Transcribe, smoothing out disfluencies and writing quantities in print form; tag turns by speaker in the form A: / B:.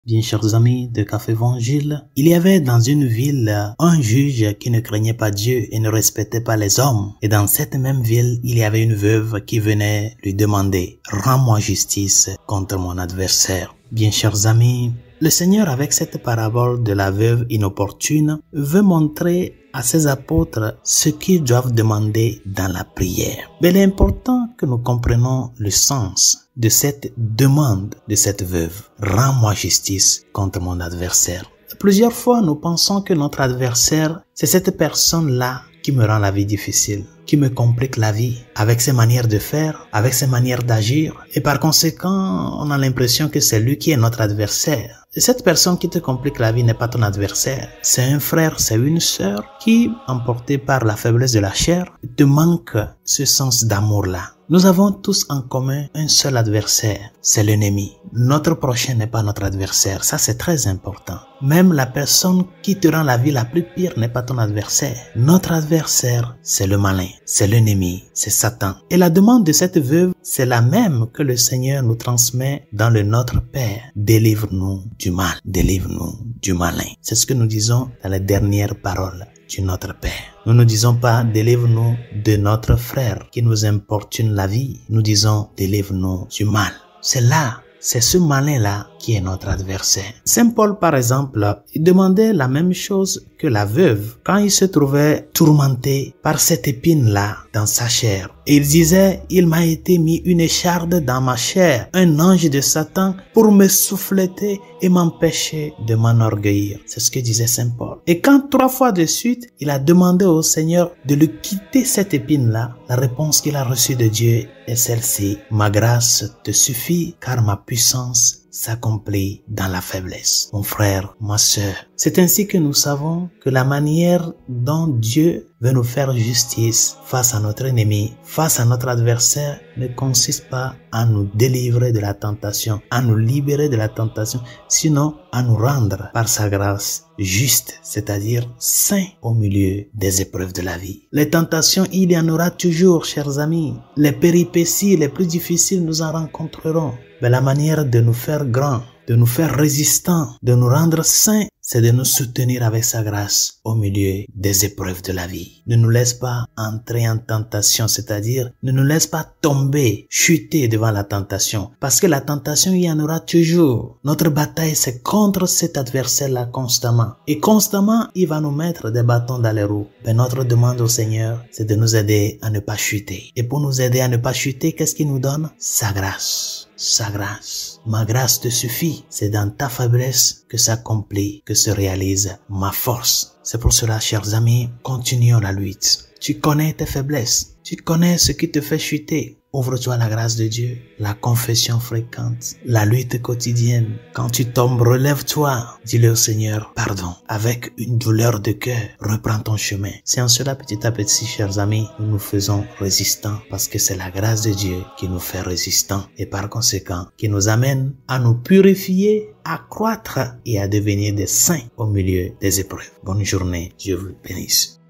A: Bien chers amis de Café Évangile, il y avait dans une ville un juge qui ne craignait pas Dieu et ne respectait pas les hommes. Et dans cette même ville, il y avait une veuve qui venait lui demander « Rends-moi justice contre mon adversaire ». Bien chers amis, le Seigneur avec cette parabole de la veuve inopportune veut montrer à ses apôtres ce qu'ils doivent demander dans la prière. Mais il est important que nous comprenions le sens de cette demande de cette veuve. Rends-moi justice contre mon adversaire. Plusieurs fois, nous pensons que notre adversaire, c'est cette personne-là qui me rend la vie difficile, qui me complique la vie avec ses manières de faire, avec ses manières d'agir. Et par conséquent, on a l'impression que c'est lui qui est notre adversaire. Et cette personne qui te complique la vie n'est pas ton adversaire. C'est un frère, c'est une sœur qui, emporté par la faiblesse de la chair, te manque ce sens d'amour-là. Nous avons tous en commun un seul adversaire, c'est l'ennemi. Notre prochain n'est pas notre adversaire, ça c'est très important. Même la personne qui te rend la vie la plus pire n'est pas ton adversaire. Notre adversaire, c'est le malin, c'est l'ennemi, c'est Satan. Et la demande de cette veuve, c'est la même que le Seigneur nous transmet dans le Notre Père. Délivre-nous du mal, délivre-nous du malin. C'est ce que nous disons dans les dernières paroles du Notre Père. Nous ne disons pas délivre-nous de notre frère qui nous importune la vie. Nous disons délivre-nous du mal. C'est ce malin-là qui est notre adversaire. Saint Paul, par exemple, il demandait la même chose que la veuve quand il se trouvait tourmenté par cette épine-là dans sa chair. Et il disait, il m'a été mis une écharde dans ma chair, un ange de Satan pour me souffleter et m'empêcher de m'enorgueillir. C'est ce que disait Saint Paul. Et quand 3 fois de suite, il a demandé au Seigneur de lui quitter cette épine-là, la réponse qu'il a reçue de Dieu est celle-ci. Ma grâce te suffit car ma puissance s'accomplit dans la faiblesse. Mon frère, ma sœur, c'est ainsi que nous savons que la manière dont Dieu veut nous faire justice face à notre ennemi, face à notre adversaire, ne consiste pas à nous délivrer de la tentation, à nous libérer de la tentation, sinon à nous rendre par sa grâce juste, c'est-à-dire saint au milieu des épreuves de la vie. Les tentations, il y en aura toujours, chers amis. Les péripéties les plus difficiles, nous en rencontrerons. Mais la manière de nous faire grands, de nous faire résistants, de nous rendre saints, c'est de nous soutenir avec sa grâce au milieu des épreuves de la vie. Ne nous laisse pas entrer en tentation, c'est-à-dire ne nous laisse pas tomber, chuter devant la tentation. Parce que la tentation, il y en aura toujours. Notre bataille, c'est contre cet adversaire-là constamment. Et constamment, il va nous mettre des bâtons dans les roues. Mais notre demande au Seigneur, c'est de nous aider à ne pas chuter. Et pour nous aider à ne pas chuter, qu'est-ce qu'il nous donne? Sa grâce. Sa grâce. Ma grâce te suffit. C'est dans ta faiblesse que s'accomplit, que se réalise ma force. C'est pour cela, chers amis, continuons la lutte. Tu connais tes faiblesses. Tu connais ce qui te fait chuter. Ouvre-toi à la grâce de Dieu, la confession fréquente, la lutte quotidienne. Quand tu tombes, relève-toi. Dis-le au Seigneur, pardon. Avec une douleur de cœur, reprends ton chemin. C'est en cela, petit à petit, chers amis, nous nous faisons résistants parce que c'est la grâce de Dieu qui nous fait résistants et par conséquent, qui nous amène à nous purifier, à croître et à devenir des saints au milieu des épreuves. Bonne journée. Dieu vous bénisse.